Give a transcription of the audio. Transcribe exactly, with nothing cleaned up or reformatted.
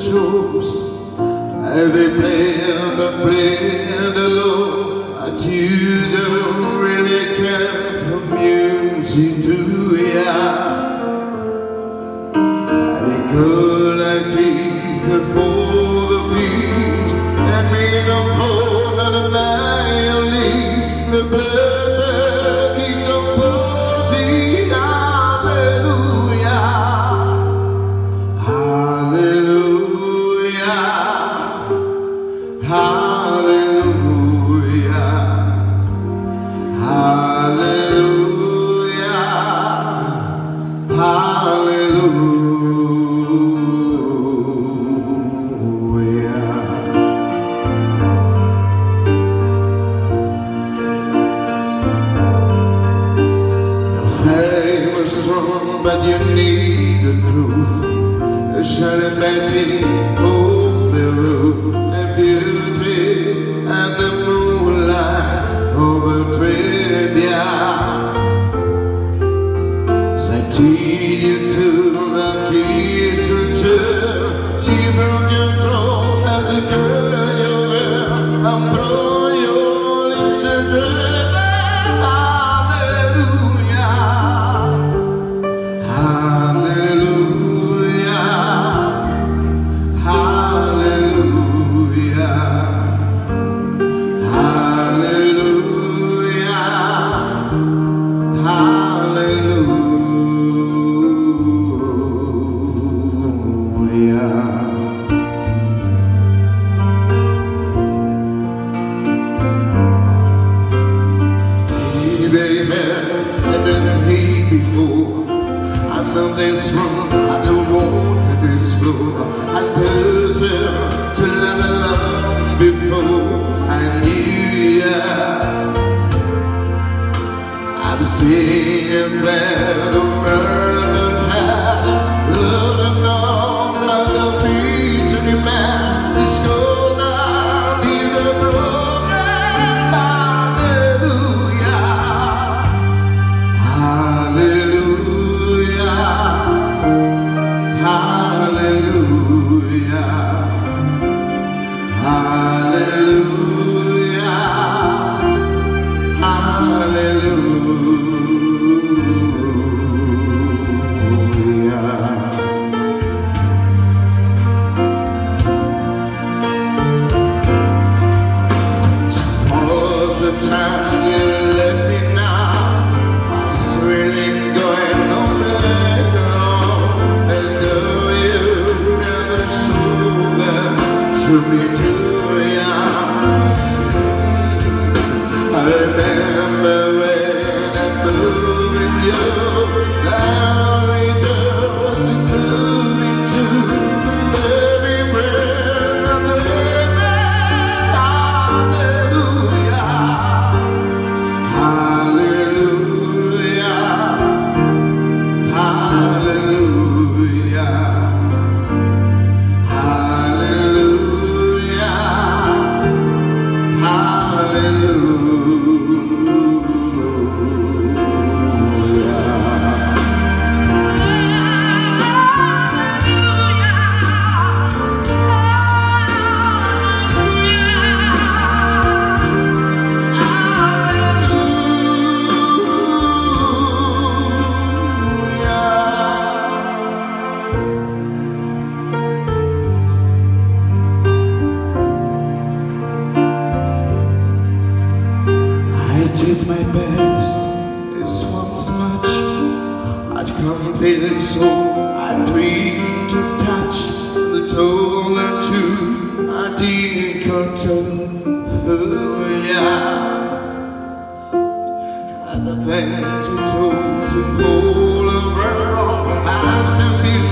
chose. Every plan the plan the Lord, but you don't really care for music, do ya? I could like take for the feet and me no for the man leave the blood keep composing. Hallelujah, hallelujah, hallelujah, hallelujah, hallelujah. But you need the truth, a shining betting on the roof, the beauty and the moonlight over trivia. So I teach you to the kids who turn. She broke your throat as a girl you were. I'm throwing your lips and this room, I don't walk this floor. I deserve to love alone before I knew ya. I've seen a bed of murder hash, loving all of the beat to the match. It's cold down in the broken. Hallelujah, hallelujah, hallelujah, hallelujah, hallelujah. Was the time you let me know I was really going on later on, and though you never showed that to me too young, I remember when I'm moving you down later was improving too, and every breath I'm living. Hallelujah, hallelujah, hallelujah, I did my best, this one's much. I'd come feeling so, I dreamed to touch the toll or two. I didn't control ya. And the pain to toes and pull around, I stand before